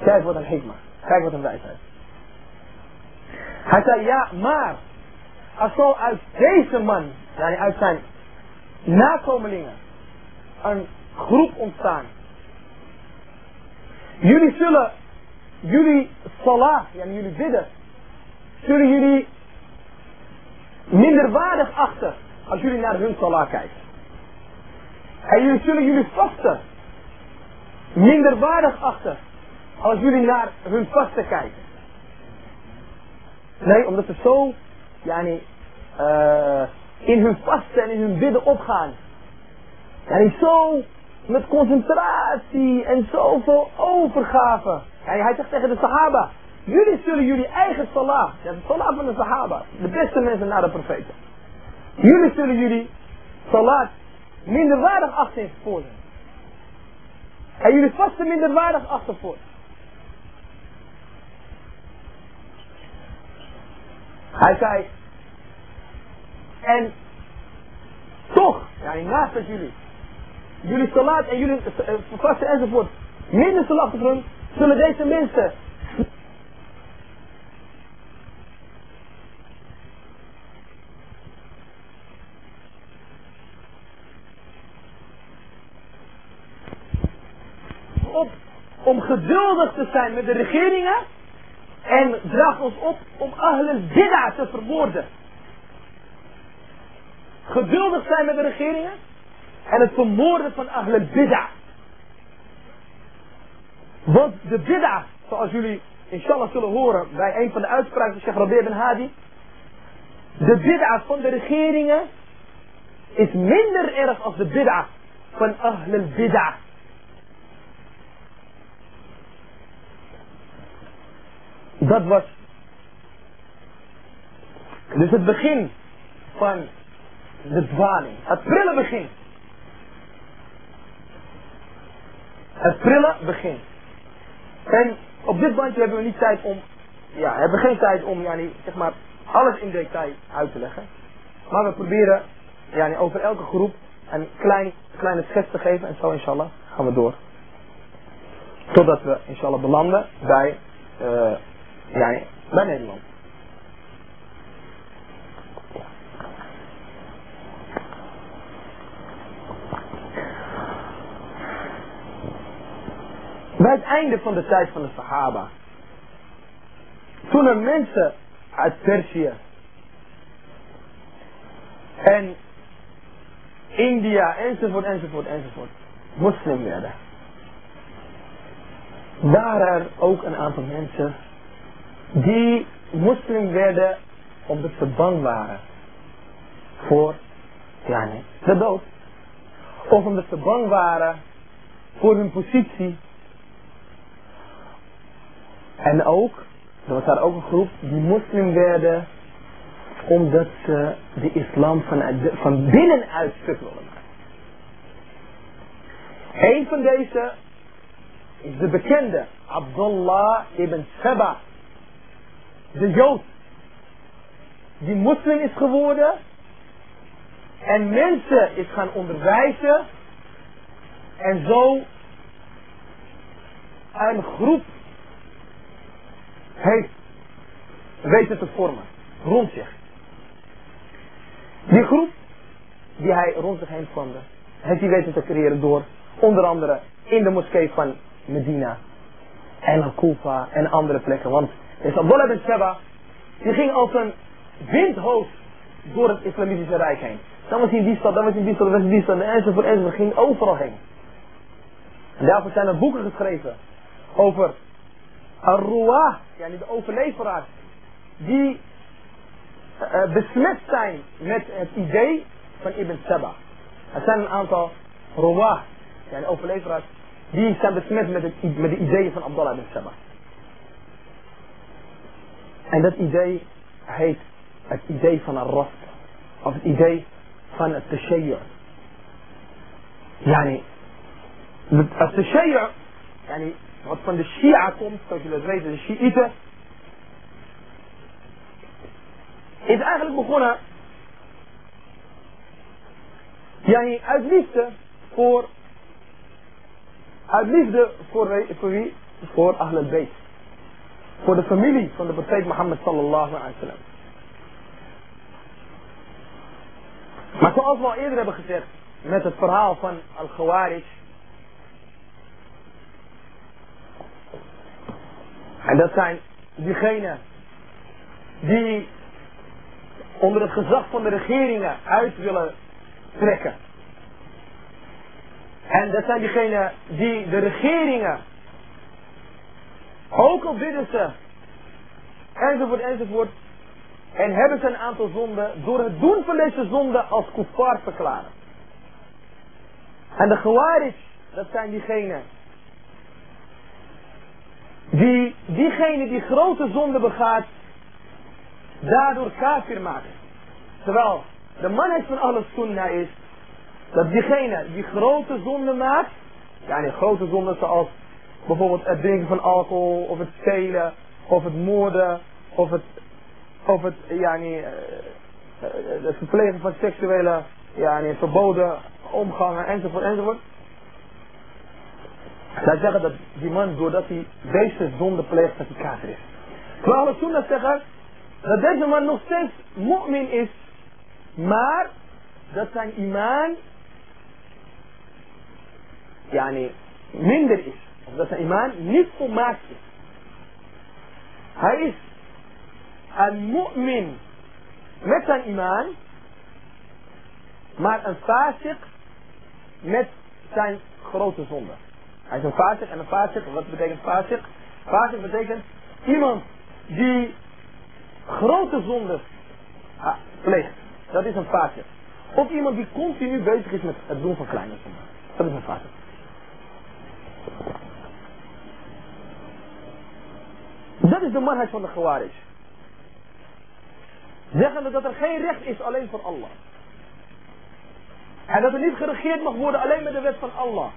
Kijk wat een hikma. Kijk wat een wijsheid. Hij zei, ja, maar er zal uit deze man, yani uit zijn nakomelingen, een groep ontstaan. Jullie zullen jullie salah, yani jullie bidden, zullen jullie minderwaardig achten als jullie naar hun salah kijken. En jullie zullen jullie vasten minderwaardig achten als jullie naar hun vasten kijken. Nee, omdat ze zo yani, in hun vasten en in hun bidden opgaan. Yani zo met concentratie en zoveel overgave. En hij zegt tegen de Sahaba, jullie zullen jullie eigen salah, ja, de salah van de Sahaba, de beste mensen na de profeten. Jullie zullen jullie salat minderwaardig achten voor hen. En jullie vasten minderwaardig achter voor. Hij zei, en toch, ja, naast dat jullie salat en jullie vasten enzovoort minder salat doen, zullen deze mensen op om geduldig te zijn met de regeringen en draagt ons op om ahlul bid'ah te verwoorden. Geduldig zijn met de regeringen en het vermoorden van ahlul bid'ah. Want de bid'ah, zoals jullie inshallah zullen horen bij een van de uitspraken van Sheikh Rabi' ibn Hadi, de bid'ah van de regeringen is minder erg als de bid'ah van ahlul bid'ah. Dat was dus het begin van de dwaling. Het prille begin. Het prille begin. En op dit bandje hebben we niet tijd om, ja, hebben geen tijd om, yani, zeg maar, alles in detail uit te leggen. Maar we proberen, yani, over elke groep een kleine schets te geven en zo inshallah gaan we door. Totdat we inshallah belanden bij Nederland. Bij het einde van de tijd van de Sahaba, toen er mensen uit Perzië en India enzovoort moslim werden, waren er ook een aantal mensen die moslim werden omdat ze bang waren voor de dood. Of omdat ze bang waren voor hun positie. En ook, er was daar ook een groep die moslim werden omdat ze de islam van binnenuit stuk wilden maken. Een van deze is de bekende Abdullah ibn Saba, de Jood, die moslim is geworden en mensen is gaan onderwijzen en zo een groep heeft weten te vormen rond zich. Die groep die hij rond zich heen vormde, heeft hij weten te creëren door onder andere in de moskee van Medina en Al-Kufa en andere plekken. Want is Abdullah ibn Saba, die ging als een windhoos door het islamitische rijk heen. Dan was hij in die stad, dan was hij in die stad, dan was hij in die stad, enzovoort, ging overal heen. En daarvoor zijn er boeken geschreven over Ar-Ruwah, yani de overleveraars, die besmet zijn met het idee van Ibn Saba. Er zijn een aantal Ruwah, yani overleveraars, die zijn besmet met de ideeën van Abdullah ibn Saba. En dat idee heet het idee van Ar-Rafd, of het idee van het Tashayyu'. Yani, het Tashayyu', yani wat van de Shia komt, zoals jullie dat weten, de Shiiten, is eigenlijk begonnen uit liefde voor wie? voor Ahl al-Bayt. Voor de familie van de profeet Mohammed sallallahu alaihi wasallam. Maar zoals we al eerder hebben gezegd met het verhaal van Al-Khawarij. En dat zijn diegenen die onder het gezag van de regeringen uit willen trekken. En dat zijn diegenen die de regeringen, ook al bidden ze, enzovoort, enzovoort, en hebben ze een aantal zonden, door het doen van deze zonden als kuffar verklaren. En de Khawarij, dat zijn diegenen die diegene die grote zonde begaat, daardoor kafir maken. Terwijl de manhaj van Ahl Sunnah is dat diegene die grote zonde maakt, ja, grote zonden zoals bijvoorbeeld het drinken van alcohol, of het stelen, of het moorden, of het verplegen van seksuele verboden omgangen, enzovoort, enzovoort. Zij zeggen dat die man, doordat hij deze zonde pleegt, dat hij kafir is. Terwijl Ahl Sunnah zeggen dat deze man nog steeds mu'min is, maar dat zijn iman minder is. Of dat zijn iman niet volmaakt is. Hij is een mu'min met zijn iman, maar een fasiq met zijn grote zonde. Hij is een fasiq en een fasiq, wat betekent fasiq? Fasiq betekent iemand die grote zondes pleegt. Dat is een fasiq. Of iemand die continu bezig is met het doen van kleine zonden. Dat is een fasiq. Dat is de manhaj van de Khawarij. Zeggen dat er geen recht is alleen voor Allah. En dat er niet geregeerd mag worden alleen met de wet van Allah.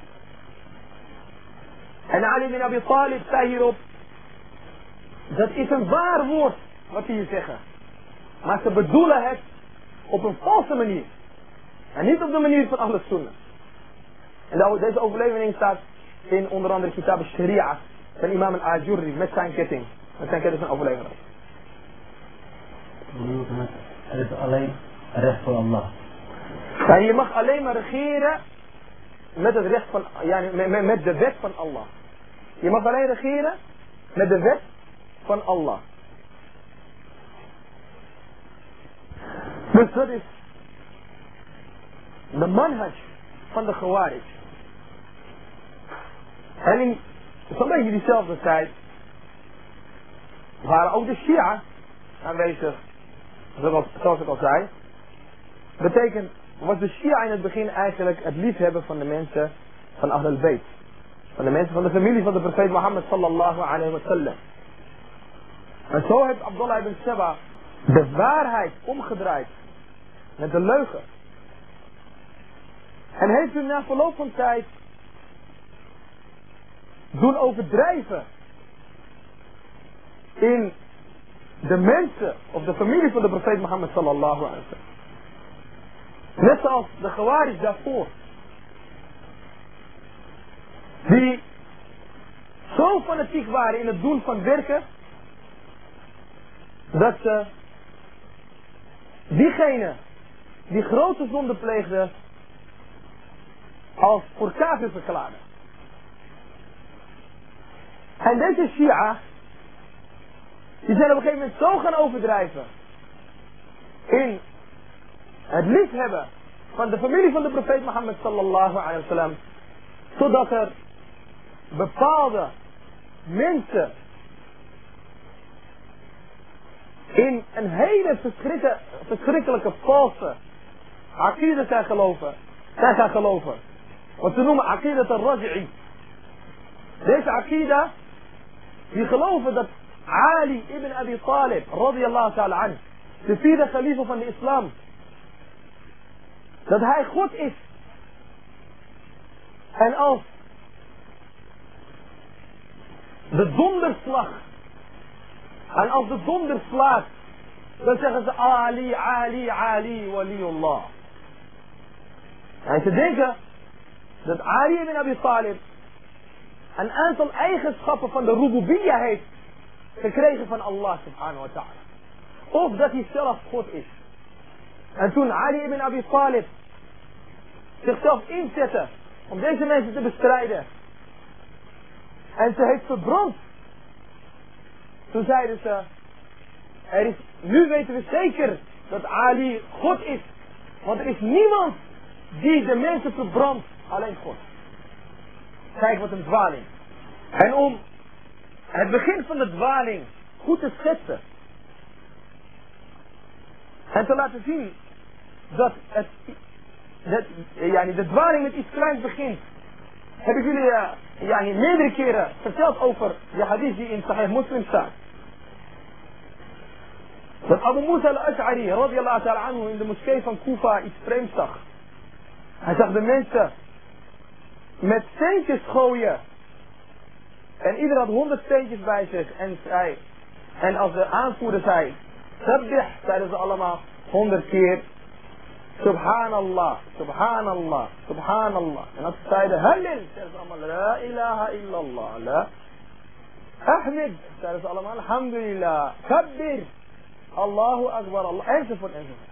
En Ali bin Abi Talib zei hierop, dat is een waar woord wat ze hier zeggen. Maar ze bedoelen het op een valse manier. En niet op de manier van Ahl Sunnah. En deze overlevering staat in onder andere Kitab al-Sharia van imam al-Ajurri met zijn ketting. Met zijn ketting van overlevering. Het is alleen recht voor Allah. Ja, je mag alleen maar regeren met het recht van, met de wet van Allah. Je mag alleen regeren met de wet van Allah. Dus dat is de manhaj van de Khawarij. En in zo'n beetje diezelfde tijd waren ook de Shia aanwezig, zoals ik al zei. Betekent, was de Shia in het begin eigenlijk het liefhebben van de mensen van Ahl al-Bayt. Van de mensen van de familie van de profeet Mohammed sallallahu alayhi wa sallam. En zo heeft Abdullah ibn Saba de waarheid omgedraaid met de leugen. En heeft hem na verloop van tijd doen overdrijven in de mensen of de familie van de profeet Mohammed sallallahu alayhi wa sallam. Net zoals de Khawarij daarvoor. Die zo fanatiek waren in het doen van werken, dat ze diegene die grote zonde pleegde als voor kafir verklaarden. En deze Shia, die zijn op een gegeven moment zo gaan overdrijven in het liefhebben van de familie van de profeet Mohammed sallallahu alayhi wa sallam, zodat er bepaalde mensen in een hele verschrikkelijke valse aqida zijn gaan geloven. Wat ze noemen aqidat al-Raj'i. Deze aqida, die geloven dat Ali ibn Abi Talib radiyallahu ta'ala an, de vierde khalifa van de islam, dat hij God is. En als de donder slaat, en als de donder slaat, dan zeggen ze Ali, Ali, Ali, waliullah. En ze denken dat Ali ibn Abi Talib een aantal eigenschappen van de rububiyya heeft gekregen van Allah subhanahu wa ta'ala. Of dat hij zelf God is. En toen Ali ibn Abi Talib zichzelf inzette om deze mensen te bestrijden. En ze heeft verbrand. Toen zeiden ze, nu weten we zeker dat Ali God is. Want er is niemand die de mensen verbrandt, alleen God. Kijk wat een dwaling. En om het begin van de dwaling goed te schetsen. En te laten zien dat de dwaling met iets kleins begint. Heb ik jullie meerdere keren verteld over de hadith die in Sahih Muslim staat. Dat Abu Musa al-Ash'ari radiyallahu ta'ala anhu in de moskee van Kufa iets vreemds zag. Hij zag de mensen met steentjes gooien. En ieder had 100 steentjes bij zich. En als de aanvoerder zei, sabbih, zeiden ze allemaal 100 keer. Subhanallah, subhanallah, subhanallah. En als ze zeiden Halil, zeiden ze allemaal la ilaha illallah. La Ahmed, zeiden ze allemaal alhamdulillah. Kabbir, Allahu akbar, Allah, enzovoort, enzovoort.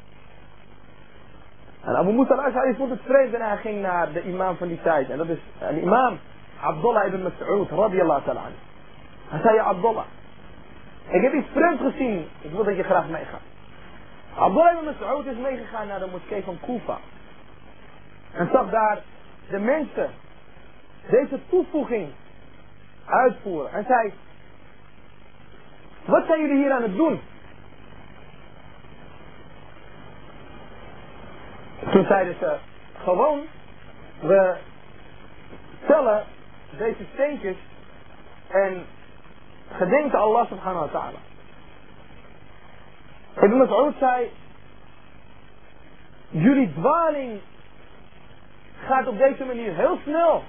En Abu Musa al-Ash'ari vond het vreemd en hij ging naar de imam van die tijd. En dat is de imam Abdullah ibn Mas'ud radiyallahu ta'ala anhu. Hij zei, ja Abdullah, ik heb iets vreemds gezien, ik wil dat je graag meegaat. Abdullah ibn Mas'ud is meegegaan naar de moskee van Kufa. En zag daar de mensen deze toevoeging uitvoeren. En zei, wat zijn jullie hier aan het doen? Toen zeiden ze, gewoon, we tellen deze steentjes en gedenken Allah subhanahu wa ta'ala. Ibn Mas'ud zei, jullie dwaling gaat op deze manier heel snel.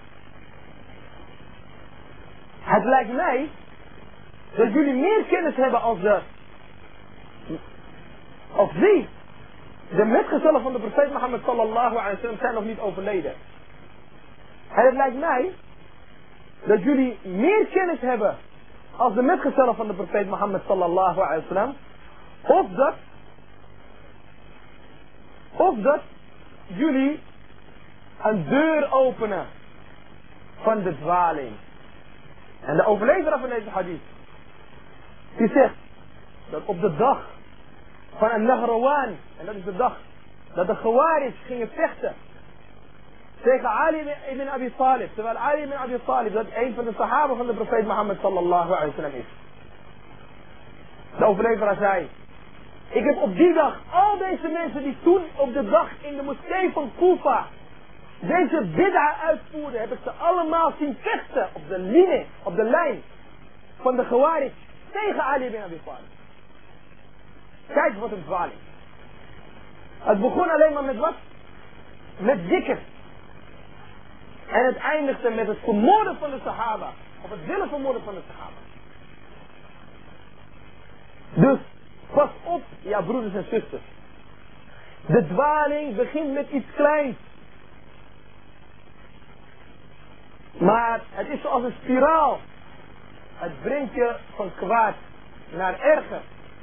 Het lijkt mij dat jullie meer kennis hebben als wie. De metgezellen van de profeet Mohammed sallallahu alaihi wasallam zijn nog niet overleden. En het lijkt mij dat jullie meer kennis hebben als de metgezellen van de profeet Mohammed sallallahu alaihi wasallam. Of dat jullie een deur openen van de dwaling. En de overleveraar van deze hadith, die zegt dat op de dag van een Nahrawan, en dat is de dag dat de Khawarij gingen vechten tegen Ali ibn Abi Talib, terwijl Ali ibn Abi Talib dat een van de sahaba van de profeet Mohammed sallallahu alaihi wasallam is. De overleveraar zei, ik heb op die dag al deze mensen die toen op de dag in de moskee van Kufa deze bid'a uitvoerden, heb ik ze allemaal zien vechten op de lijn van de Khawarij tegen Ali ibn Abi Talib. Kijk wat een dwaling. Het begon alleen maar met wat? Met zikr. En het eindigde met het vermoorden van de Sahaba. Of het willen vermoorden van de Sahaba. Dus, pas op, ja broeders en zusters. De dwaling begint met iets kleins. Maar het is zoals een spiraal. Het brengt je van kwaad naar erger.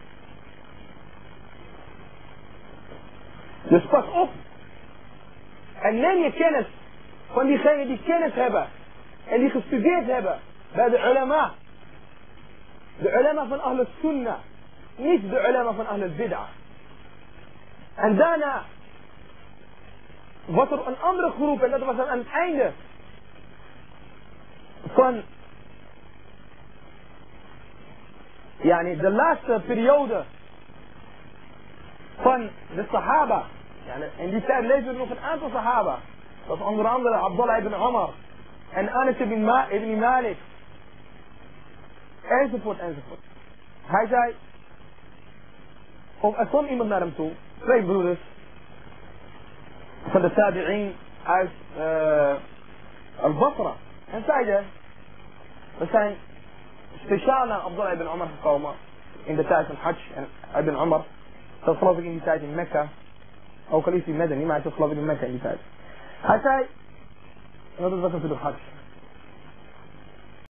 Dus pas op. En neem je kennis van diegenen die kennis hebben. En die gestudeerd hebben bij de ulama. De ulama van Ahl Sunnah. Niet de ulama van Ahl Bid'ah. En daarna was er een andere groep. En dat was aan het einde van de laatste periode van de Sahaba. In die tijd leefden er nog een aantal Sahaba. Dat was onder andere Abdullah ibn Umar en Anas ibn Malik. Enzovoort, enzovoort. Hij zei, of er kwam iemand naar hem toe, twee broeders van de Tabi'in uit Al-Basra. En zeiden, we zijn speciaal naar Abdullah ibn Umar gekomen in de tijd van Hajj en ibn Umar. Dat geloof ik in die tijd in Mekka. Ook al is hij Medeni, maar hij zat geloof ik in Mekka in die tijd. Hij zei, en dat was natuurlijk Hajj.